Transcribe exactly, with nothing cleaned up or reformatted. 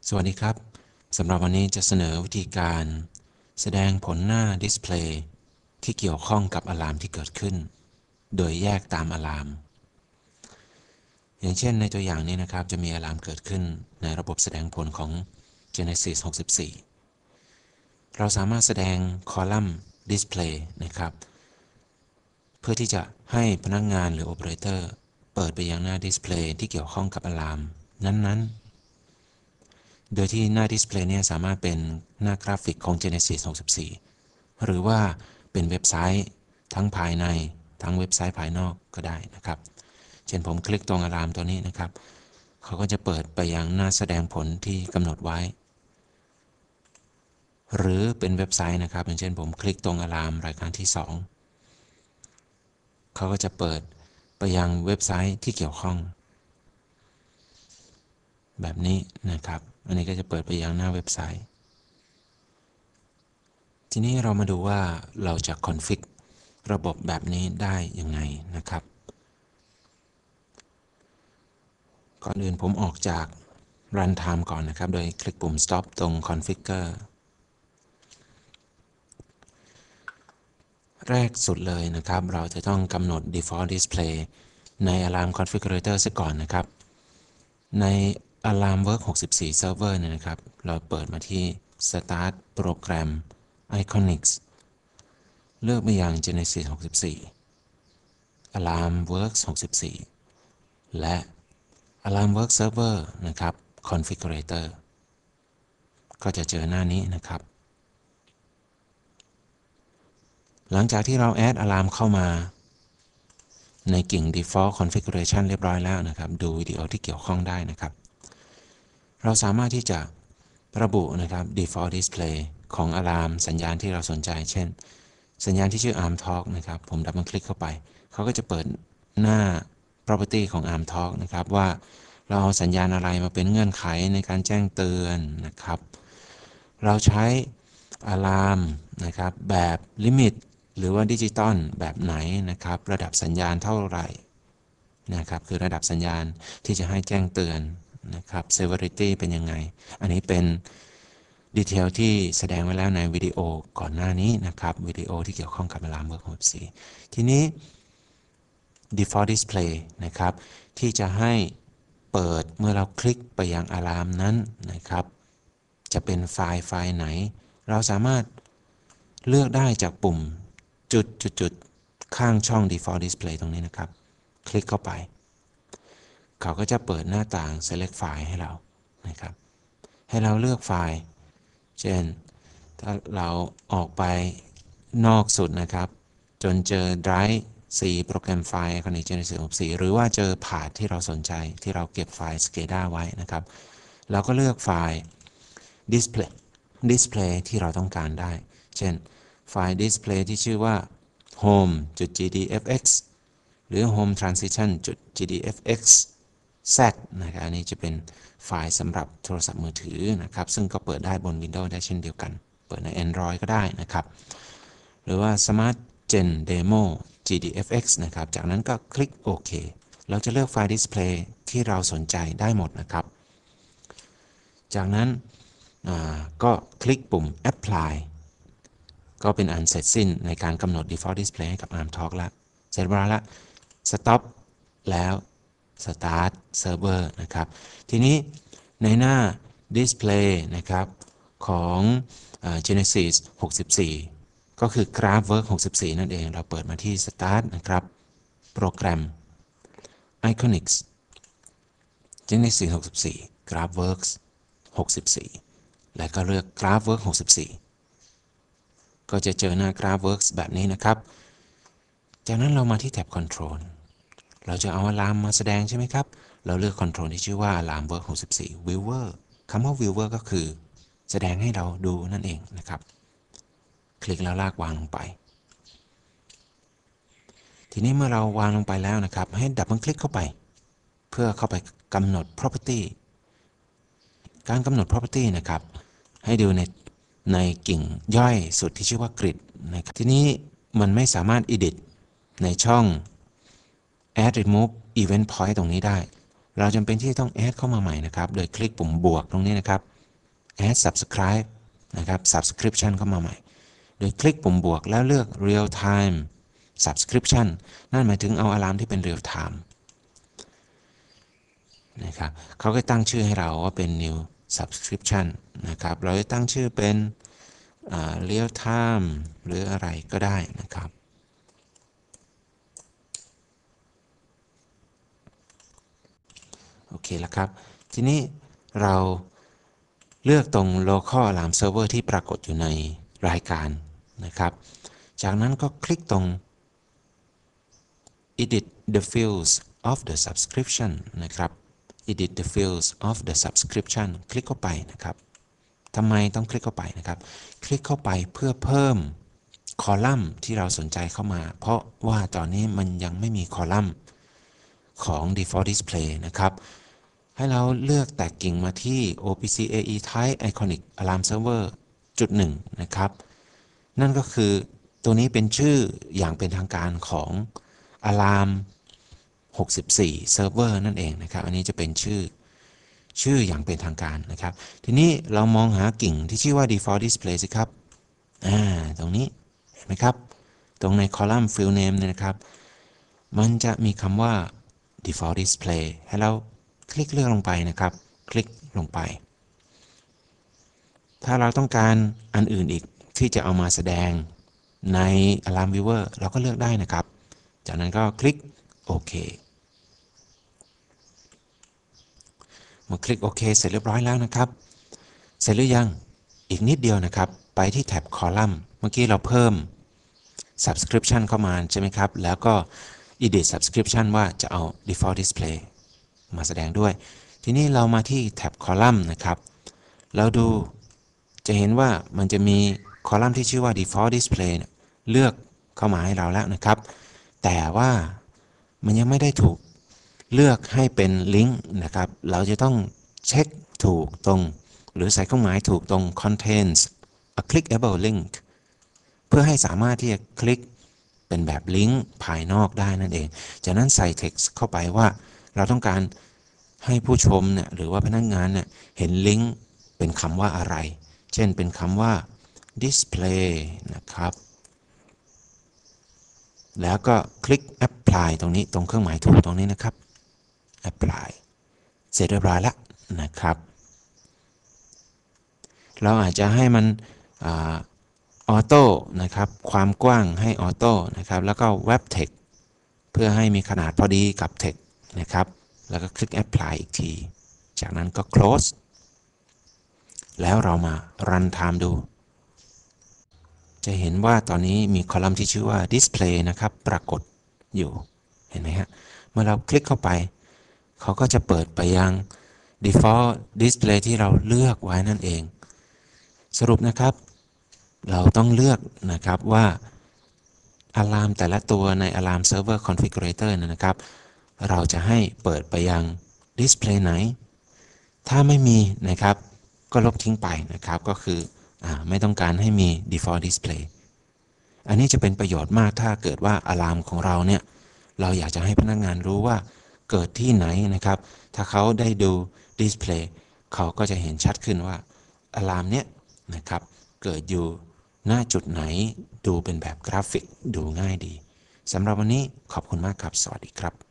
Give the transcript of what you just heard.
สวัสดีครับสำหรับวันนี้จะเสนอวิธีการแสดงผลหน้าดิสเพลย์ที่เกี่ยวข้องกับอะลามที่เกิดขึ้นโดยแยกตามอะลามอย่างเช่นในตัวอย่างนี้นะครับจะมีอะลามเกิดขึ้นในระบบแสดงผลของ Genesis หกสิบสี่เราสามารถแสดงคอลัมน์ดิสเพลย์นะครับเพื่อที่จะให้พนักงานหรือโอเปอเรเตอร์เปิดไปยังหน้าดิสเพลย์ที่เกี่ยวข้องกับอะลามนั้นๆโดยที่หน้าดิสเพลย์เนี่ยสามารถเป็นหน้ากราฟิกของ Genesis หกสิบสี่หรือว่าเป็นเว็บไซต์ทั้งภายในทั้งเว็บไซต์ภายนอกก็ได้นะครับเช่นผมคลิกตรงอะลามตัวนี้นะครับเขาก็จะเปิดไปยังหน้าแสดงผลที่กำหนดไว้หรือเป็นเว็บไซต์นะครับอย่างเช่นผมคลิกตรงอะลามรายการที่สองเขาก็จะเปิดไปยังเว็บไซต์ที่เกี่ยวข้องแบบนี้นะครับอันนี้ก็จะเปิดไปยังหน้าเว็บไซต์ทีนี้เรามาดูว่าเราจะคอนฟิกระบบแบบนี้ได้ยังไงนะครับก่อนอื่นผมออกจาก Runtime ก่อนนะครับโดยคลิกปุ่ม Stop ตรง Configure แรกสุดเลยนะครับเราจะต้องกำหนด Default Display ใน Alarm Configurator ซะก่อนนะครับใน Alarmworks หกสิบสี่ Server เนี่ยนะครับเราเปิดมาที่ Start Program Iconics เลือกไปยัง Genesis หกสิบสี่ Alarmworks หกสิบสี่และ Alarmworks Server นะครับ Configurator ก็จะเจอหน้านี้นะครับหลังจากที่เราแอดอะลามเข้ามาในกิ่ง Default Configuration เรียบร้อยแล้วนะครับดูวิดีโอที่เกี่ยวข้องได้นะครับเราสามารถที่จะระบุนะครับ Default Display ของอะลามสัญญาณที่เราสนใจเช่นสัญญาณที่ชื่อ Arm Talk นะครับผมดับเบิลคลิกเข้าไปเขาก็จะเปิดหน้า Property ของ Arm Talk นะครับว่าเราเอาสัญญาณอะไรมาเป็นเงื่อนไขในการแจ้งเตือนนะครับเราใช้อะลามนะครับแบบลิมิตหรือว่าดิจิตอลแบบไหนนะครับระดับสัญญาณเท่าไหร่นะครับคือระดับสัญญาณที่จะให้แจ้งเตือนนะครับ severity เป็นยังไงอันนี้เป็นดีเทลที่แสดงไว้แล้วในวิดีโอก่อนหน้านี้นะครับวิดีโอที่เกี่ยวข้องกับอะลามเวิร์กหกสิบสี่ทีนี้ default display นะครับที่จะให้เปิดเมื่อเราคลิกไปยังอะลามนั้นนะครับจะเป็นไฟล์ไฟล์ไหนเราสามารถเลือกได้จากปุ่มจุดจุดจุดข้างช่อง default display ตรงนี้นะครับคลิกเข้าไปเขาก็จะเปิดหน้าต่าง select file ให้เรานะครับให้เราเลือกไฟล์เช่นถ้าเราออกไปนอกสุดนะครับจนเจอ drive สี่โปรแกรมไฟล์ Iconic Genesis หกสิบสี่หรือว่าเจอพาธที่เราสนใจที่เราเก็บไฟล์ SCADA ไว้นะครับเราก็เลือกไฟล์ display display ที่เราต้องการได้เช่นไฟล์ display ที่ชื่อว่า home.gdfx หรือ home transition.gdfx z นะครับอันนี้จะเป็นไฟล์สำหรับโทรศัพท์มือถือนะครับซึ่งก็เปิดได้บน Windows ได้เช่นเดียวกันเปิดใน Android ก็ได้นะครับหรือว่า Smart Gen Demo gdfx นะครับจากนั้นก็คลิกโอเคเราจะเลือกไฟล์ Display ที่เราสนใจได้หมดนะครับจากนั้นก็คลิกปุ่ม Apply ก็เป็นอันเสร็จสิ้นในการกำหนด Default Display ให้กับ Arm Talk แล้วเสร็จเวลาแล้ว Stop แล้ว Start Server นะครับทีนี้ในหน้า Display นะครับของ Genesis หกสิบสี่ก็คือ GraphWorks หกสิบสี่นั่นเองเราเปิดมาที่ Start นะครับโปรแกรม Iconics Genesis หกสิบสี่ GraphWorks หกสิบสี่และก็เลือก GraphWorks หกสิบสี่ก็จะเจอหน้า GraphWorks แบบนี้นะครับจากนั้นเรามาที่แท็บ Control เราจะเอาอะลามมาแสดงใช่ไหมครับเราเลือก Control ที่ชื่อว่า Alarmworks หกสิบสี่ Viewer คำว่า Viewer ก็คือแสดงให้เราดูนั่นเองนะครับคลิกแล้วลากวางลงไปทีนี้เมื่อเราวางลงไปแล้วนะครับให้ดับเบิลคลิกเข้าไปเพื่อเข้าไปกำหนด property การกำหนด property นะครับให้ดูในในกิ่งย่อยสุดที่ชื่อว่า grid นะครับทีนี้มันไม่สามารถ edit ในช่อง add remove event point ตรงนี้ได้เราจำเป็นที่ต้อง add เข้ามาใหม่นะครับโดยคลิกปุ่มบวกตรงนี้นะครับ add subscribe นะครับ subscription เข้ามาใหม่โดยคลิกปุ่มบวกแล้วเลือก real time subscription นั่นหมายถึงเอาอะลามที่เป็น real time นะครับเขาก็ตั้งชื่อให้เราว่าเป็น new subscription นะครับเราจะตั้งชื่อเป็น real time หรืออะไรก็ได้นะครับโอเคแล้วครับทีนี้เราเลือกตรง local alarm server ที่ปรากฏอยู่ในรายการนะครับจากนั้นก็คลิกตรง edit the fields of the subscription นะครับ edit the fields of the subscription คลิกเข้าไปนะครับทำไมต้องคลิกเข้าไปนะครับคลิกเข้าไปเพื่อเพิ่มคอลัมน์ที่เราสนใจเข้ามาเพราะว่าตอนนี้มันยังไม่มีคอลัมน์ของ default display นะครับให้เราเลือกแตกกิ่งมาที่ โอ พี ซี เอ อี type iconic alarm server จุดหนึ่งนะครับนั่นก็คือตัวนี้เป็นชื่ออย่างเป็นทางการของ alarm หกสิบสี่ server นั่นเองนะครับอันนี้จะเป็นชื่อชื่ออย่างเป็นทางการนะครับทีนี้เรามองหากิ่งที่ชื่อว่า default display สิครับอ่าตรงนี้เห็นไหมครับตรงในคอลัมน์ field name เนี่ยนะครับมันจะมีคำว่า default display ให้เราคลิกเลือกลงไปนะครับคลิกลงไปถ้าเราต้องการอันอื่นอีกที่จะเอามาแสดงใน Alarm Viewer เราก็เลือกได้นะครับจากนั้นก็คลิกโอเคเมื่อคลิกโอเคเสร็จเรียบร้อยแล้วนะครับเสร็จหรือยังอีกนิดเดียวนะครับไปที่แท็บคอลัมน์เมื่อกี้เราเพิ่ม subscription เข้ามาใช่ไหมครับแล้วก็ edit subscription ว่าจะเอา default display มาแสดงด้วยทีนี้เรามาที่แท็บคอลัมน์นะครับเราดูจะเห็นว่ามันจะมีคอลัมน์ที่ชื่อว่า default display เลือกเข้ามาให้เราแล้วนะครับแต่ว่ามันยังไม่ได้ถูกเลือกให้เป็นลิงก์นะครับเราจะต้องเช็คถูกตรงหรือใส่เครื่องหมายถูกตรง contains a clickable link เพื่อให้สามารถที่จะคลิกเป็นแบบลิงก์ภายนอกได้นั่นเองจากนั้นใส่ text เข้าไปว่าเราต้องการให้ผู้ชมเนี่ยหรือว่าพนักงานเนี่ยเห็นลิงก์เป็นคำว่าอะไรเช่นเป็นคำว่า display นะครับแล้วก็คลิก apply ตรงนี้ตรงเครื่องหมายถูกตรงนี้นะครับ apply เสร็จเรียบร้อยแล้วนะครับเราอาจจะให้มันออโต้นะครับความกว้างให้ออโต้นะครับแล้วก็ web text เพื่อให้มีขนาดพอดีกับ text นะครับแล้วก็คลิก apply อีกทีจากนั้นก็ close แล้วเรามา run time ดูจะเห็นว่าตอนนี้มีคอลัมน์ที่ชื่อว่า display นะครับปรากฏอยู่เห็นไหมฮะเมื่อเราคลิกเข้าไปเขาก็จะเปิดไปยัง default display ที่เราเลือกไว้นั่นเองสรุปนะครับเราต้องเลือกนะครับว่าอะลามแต่ละตัวใน Alarm Server Configurator นะครับเราจะให้เปิดไปยัง display ไหนถ้าไม่มีนะครับก็ลบทิ้งไปนะครับก็คืออไม่ต้องการให้มี default display อันนี้จะเป็นประโยชน์มากถ้าเกิดว่าอะลามของเราเนี่ยเราอยากจะให้พนักงานรู้ว่าเกิดที่ไหนนะครับถ้าเขาได้ดู display เขาก็จะเห็นชัดขึ้นว่าอะลามเนี้ยนะครับเกิดอยู่หน้าจุดไหนดูเป็นแบบกราฟิกดูง่ายดีสำหรับวันนี้ขอบคุณมากครับสวัสดีครับ